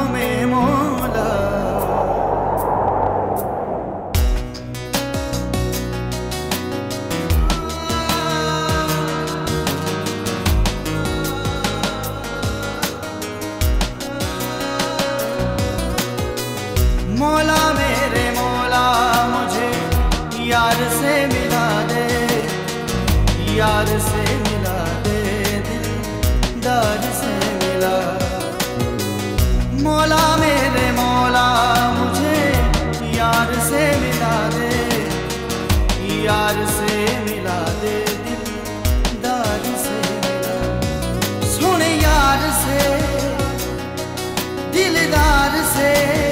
में मौला। मौला मेरे मौला मुझे यार से मिला दे, यार से मिला दे, दिलदार से मिला। मौला मेरे मौला मुझे यार से मिला दे, यार से मिला दे, दिलदार से मिला। सुन यार से दिलदार से